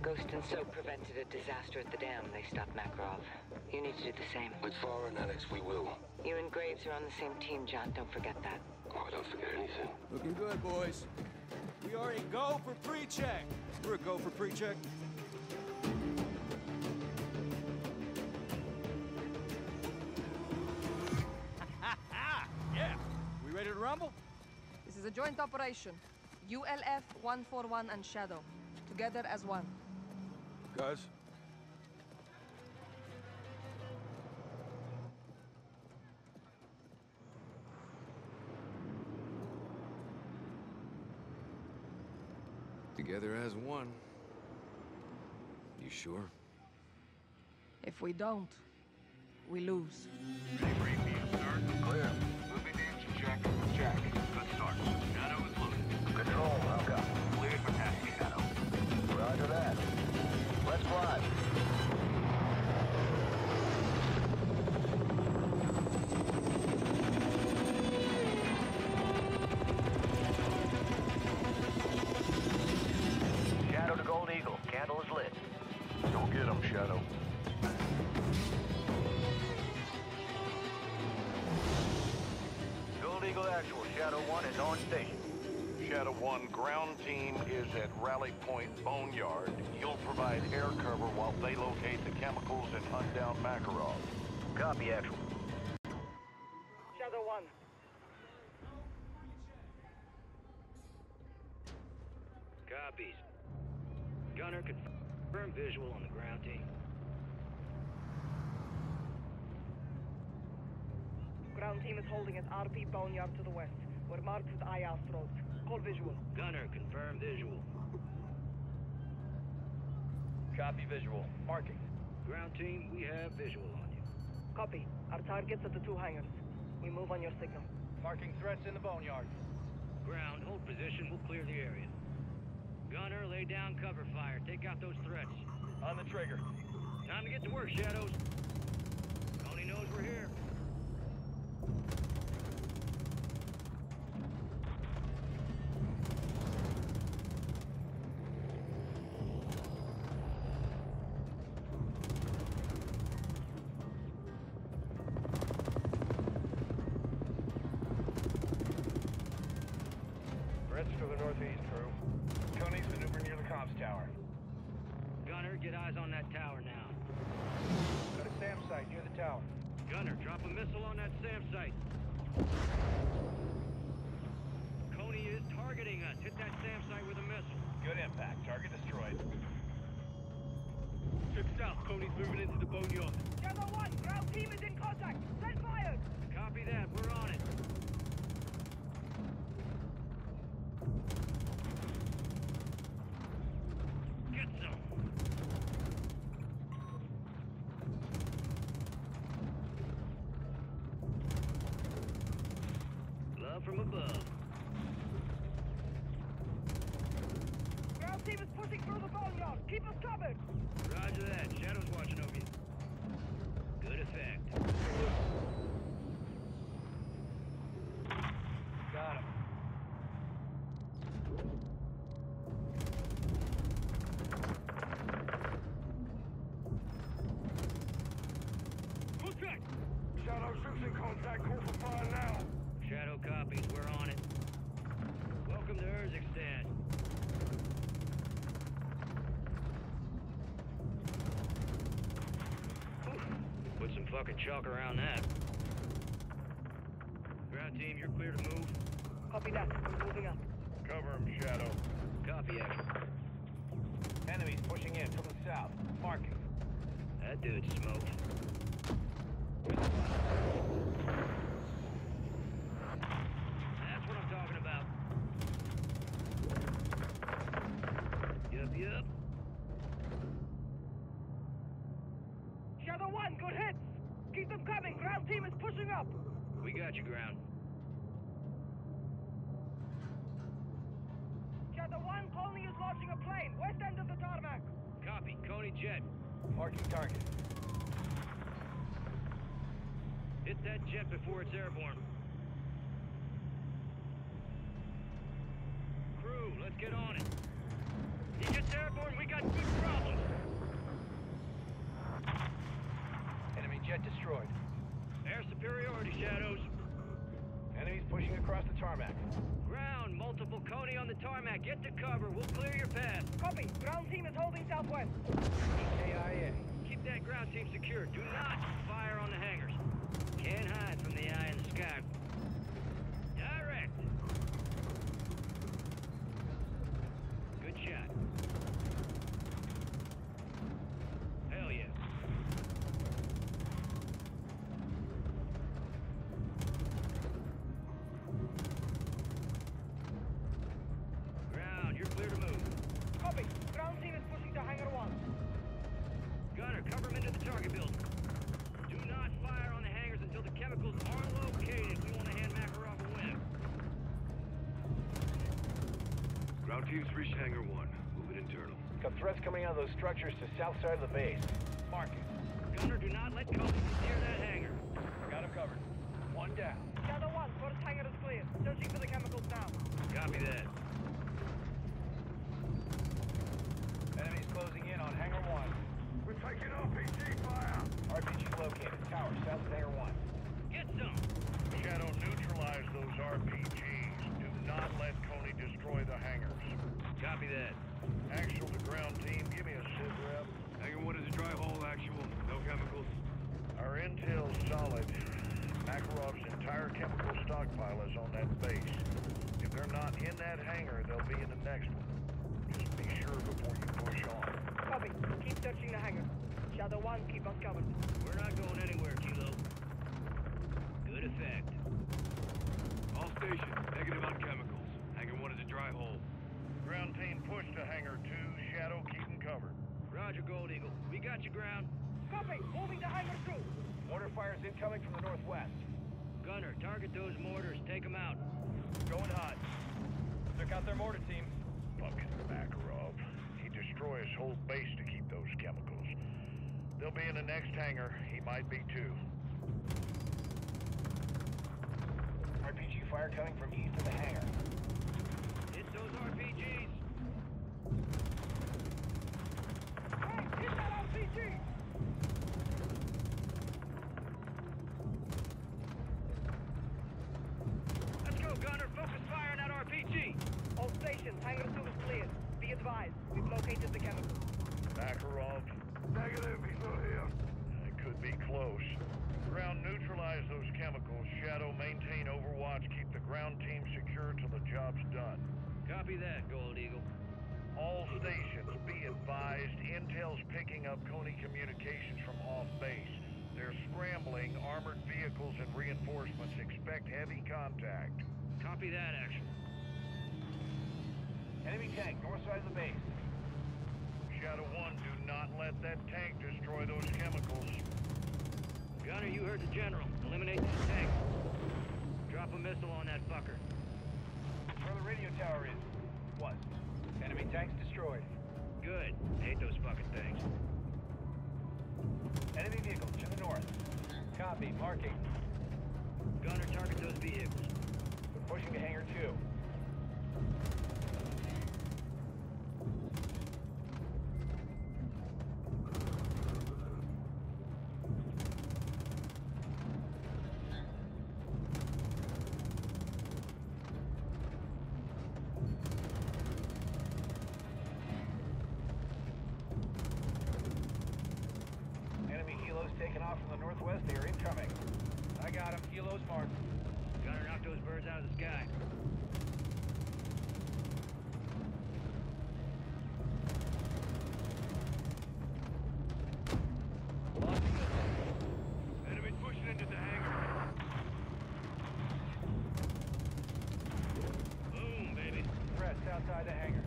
Ghost and Soap prevented a disaster at the dam. They stopped Makarov. You need to do the same. With Farah and Alex, we will. You and Graves are on the same team, John. Don't forget that. Oh, I don't forget anything. Looking good, boys. We are a go for pre-check. We're a go for pre-check. Yeah! We ready to rumble? This is a joint operation. ULF 141 and Shadow. Together as one. Guys? Together as one. You sure? If we don't, we lose. Ready for EPU start? Clear. Moving engine check. Check. Good start. Shadow is loaded. Control, welcome. Cleared for taxi, Shadow. Roger that. Let's fly. Shadow to Gold Eagle. Candle is lit. Go get him, Shadow. Gold Eagle Actual. Shadow 1 is on station. Shadow 1, ground team is at Rally Point Boneyard. You'll provide air cover while they locate the chemicals and hunt down Makarov. Copy, Actual. Shadow 1. Copies. Gunner confirm visual on the ground team. Ground team is holding at RP Boneyard to the west. We're marked with IR strokes. Call visual. Gunner confirm visual. Copy visual. Marking. Ground team, we have visual on you. Copy. Our target's at the 2 hangars. We move on your signal. Marking threats in the Boneyard. Ground, hold position, we'll clear the area. Gunner, lay down cover fire. Take out those threats. On the trigger. Time to get to work, Shadows. Konni knows we're here. Threats to the northeast, crew. Konni's maneuver near the comms tower. Gunner, get eyes on that tower now. Got a SAM site near the tower. Gunner, drop a missile on that SAM site. Konni is targeting us. Hit that SAM site with a missile. Good impact. Target destroyed. Trip south. Konni's moving into the boneyard. Shadow 1, ground team is in contact. Set fire! Copy that. We're on it. Get some. Love from above. Ground team is pushing through the boneyard. Keep us covered. Roger that. Shadow's watching over you. Good effect. Got him. Contact! Shadow's losing contact. Call for fire now. Shadow copies. We're on it. Welcome to Urzikstan. Put some fucking chalk around that. Ground team, you're clear to move. Copy that. We're moving up. Cover him, Shadow. Copy, action. Enemies pushing in from the south. Marking. That dude's smoked. That's what I'm talking about. Yup. Shadow 1, good hits! Keep them coming! Ground team is pushing up! We got you, ground. Shadow 1, Konni is launching a plane, west end of the tarmac. Copy, Konni jet. Marking target. Hit that jet before it's airborne. Crew, let's get on it. He gets airborne, we got good problems. destroyed. Air superiority, Shadows. Enemies pushing across the tarmac. Ground, multiple Konni on the tarmac. Get to cover. We'll clear your path. Copy. Ground team is holding southwest. KIA. Keep that ground team secure. Do not fire on the hangars. Can't hide from the eye in the sky. Direct. Good shot. Hell yeah. Ground, you're clear to move. Copy. Ground team is pushing to hangar 1. Gunner, cover him into the target building. Do not fire on the hangars until the chemicals are located. We want to hand Makarov a win. Ground teams reached Hangar 1. Moving internal. Got threats coming out of those structures to south side of the base. Mark it. Gunner, do not let Konni near that hangar. Got him covered. One down. Shadow 1, first hangar is clear. Searching for the chemicals now. Copy that. Enemies closing in on Hangar 1. We're taking RPG fire! RPG located. Tower, south of Hangar 1. Get some. Shadow, neutralize those RPGs. Do not let Konni destroy the hangars. Copy that. Actual to ground team, give me a sit rep. Hangar 1 is a dry hole, actual. No chemicals. Our intel's solid. Makarov's entire chemical stockpile is on that base. If they're not in that hangar, they'll be in the next one. Just be sure before you push on. Copy. Keep searching the hangar. Shadow 1, keep us covered. We're not going anywhere, Kilo. Good effect. All stations, negative on chemicals. Hangar 1 is a dry hole. Ground team, push to hangar 2. Shadow, keep them covered. Roger, Gold Eagle. We got you, ground. Copy. Moving to hangar 2. Mortar fires incoming from the northwest. Gunner, target those mortars. Take them out. Going hot. Took out their mortar team. Fucking Makarov. He destroys whole base to keep those chemicals. They'll be in the next hangar. He might be too. RPG fire coming from east of the hangar. Hit those RPGs. Hey, hit that RPG! Let's go, Gunner. Focus fire on that RPG. All stations, hangar 2 is cleared. Be advised, we've located the chemicals. Makarov? Negative, he's not here. It could be close. Ground, neutralize those chemicals. Shadow, maintain overwatch. Keep the ground team secure till the job's done. Copy that, Gold Eagle. All stations, be advised. Intel's picking up Konni communications from off-base. They're scrambling armored vehicles and reinforcements. Expect heavy contact. Copy that, actual. Enemy tank, north side of the base. Shadow 1, do not let that tank destroy those chemicals. Gunner, you heard the general. Eliminate this tank. Drop a missile on that fucker. Where the radio tower is. Was. Enemy tanks destroyed. Good. Hate those fucking things. Enemy vehicles to the north. Copy, marking. Gunner, target those vehicles. We're pushing to hangar 2. Enemy helos taken off from the northwest. They are incoming. I got him. Helos marked. Gunner, knock those birds out of the sky. Enemy pushing into the hangar. Boom, baby. Threats outside the hangar.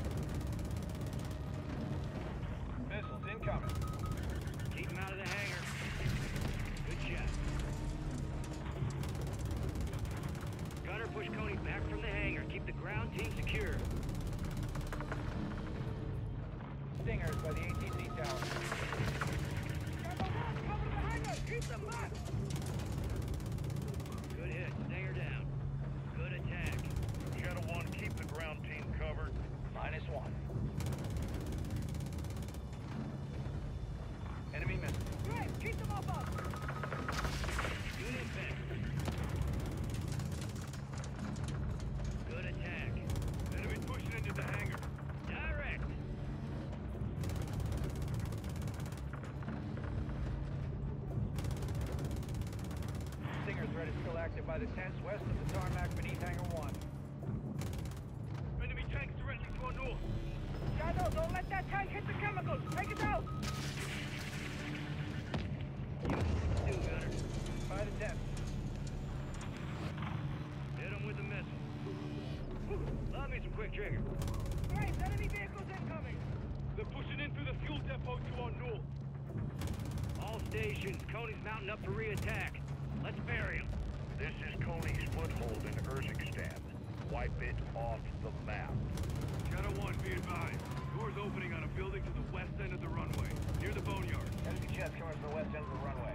Missiles incoming. Keep them out of the hangar. Good shot. Gunner, push Konni back from the hangar. Keep the ground team secure. Stingers by the ATC tower. Shadow 1, cover the hangar! Keep them back! Good hit. Stinger down. Good attack. Shadow 1, keep the ground team covered. -1. Enemy missile. Great, keep them off us! by the tents west of the tarmac beneath Hangar 1. Enemy tanks directly to our north. Shadow, don't let that tank hit the chemicals. Take it out. You know what to do, Gunner. By the tents. Hit them with the missile. Love me some quick trigger. Great, enemy vehicles incoming. They're pushing in through the fuel depot to our north. All stations, Konni's mounting up for re-attack. Let's bury him. This is Konni's foothold in Urzikstan. Wipe it off the map. Shadow 1, be advised. Doors opening on a building to the west end of the runway, near the boneyard. Enemy jets coming from the west end of the runway.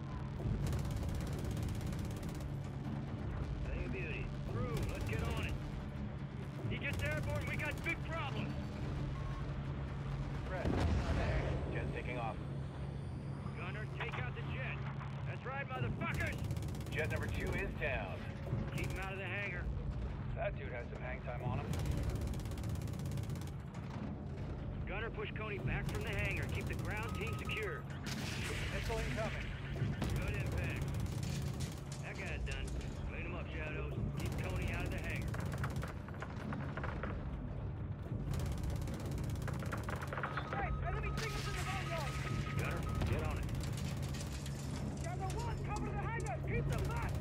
Hey, beauty. Through, let's get on it. He gets airborne, we got big problems. Press. On the hangar. Jet's taking off. Gunner, take out the jet. That's right, motherfuckers. Jet number 2 is down. Keep him out of the hangar. That dude has some hang time on him. Gunner, push Konni back from the hangar. Keep the ground team secure. Missile incoming. Good impact. That guy's done. Clean him up, Shadows. Keep Konni out of the hangar. Great, enemy signals in the boneyard. Gunner, get on it. Shadow 1, cover the hangar. Keep them back.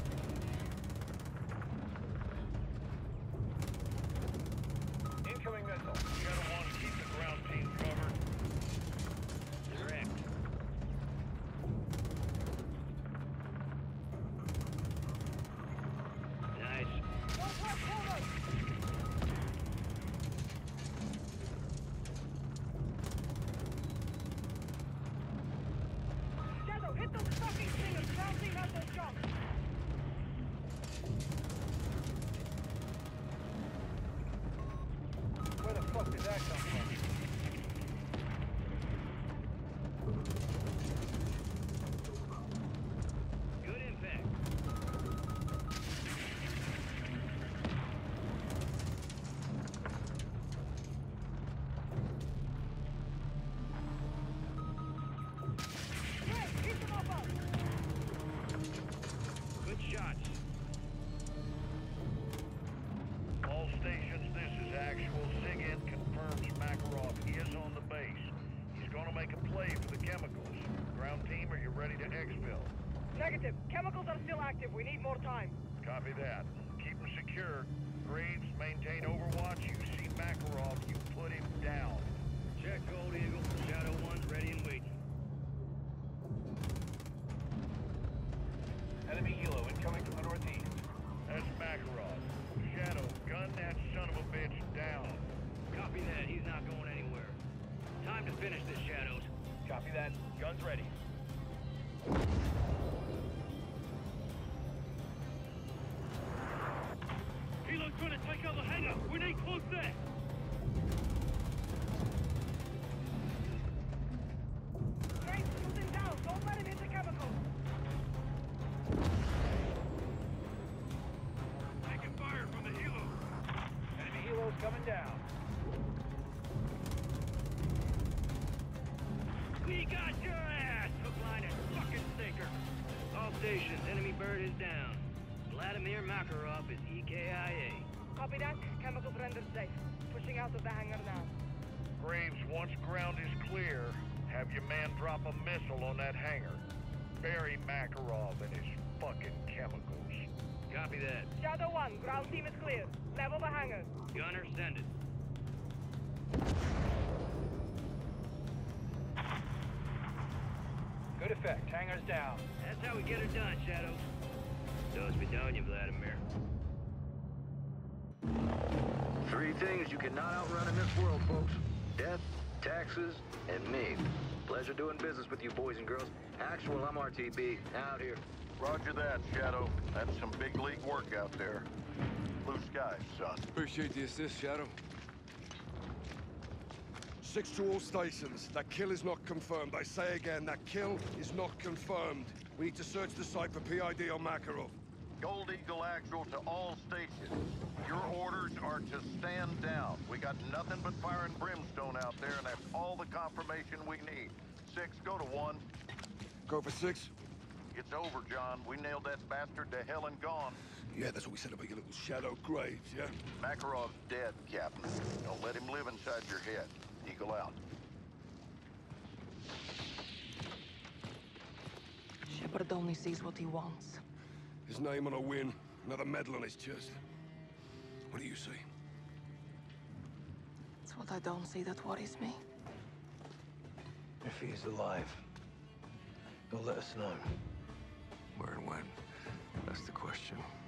Incoming missile. Shadow 1, keep the ground team covered. Direct. Nice. Northwest corner. Shadow, hit those fucking singers. Ground team has those jumps. Where the fuck did that come from? Good impact. Great, keep them up. Good shots. All stations, this is actual. SIGINT confirms Makarov is on the base. He's gonna make a play for the chemicals. Ground team, are you ready to exfil? Negative. Chemicals are still active. We need more time. Copy that. Keep them secure. Graves, maintain overwatch. You see Makarov, you put him down. Check, Gold Eagle. Shadow 1's ready and waiting. Enemy helo incoming from the northeast. That's Makarov. Shadow, gun that son of a bitch down. Copy that. He's not going anywhere. Time to finish this, Shadows. Copy that. Guns ready. Helo's trying to take out the hangar. We need close there. Great, shoot him down. Don't let him hit the chemicals. Taking fire from the helo. Enemy helo's coming down. We got your ass! Hook, line, and fucking sinker. All stations, enemy bird is down. Vladimir Makarov is EKIA. Copy that. Chemicals rendered safe. Pushing out of the hangar now. Graves, once ground is clear, have your man drop a missile on that hangar. Bury Makarov and his fucking chemicals. Copy that. Shadow 1, ground team is clear. Level the hangar. Gunner, send it. Good effect. Hangar's down. That's how we get her done, Shadows. Does be done, you Vladimir. Three things you cannot outrun in this world, folks. Death, taxes, and me. Pleasure doing business with you boys and girls. Actual, I'm RTB. Out here. Roger that, Shadow. That's some big league work out there. Blue skies, son. Appreciate the assist, Shadow. 6 to all stations. That kill is not confirmed. I say again, that kill is not confirmed. We need to search the site for PID on Makarov. Gold Eagle Actual to all stations. Your orders are to stand down. We got nothing but fire and brimstone out there, and that's all the confirmation we need. 6, go to 1. Go for 6. It's over, John. We nailed that bastard to hell and gone. Yeah, that's what we said about your little shadow graves, yeah? Makarov's dead, Captain. Don't let him live inside your head. Eagle out. Shepard only sees what he wants. His name on a win, another medal on his chest. What do you see? It's what I don't see that worries me. If he's alive, he'll let us know. Where and when? That's the question.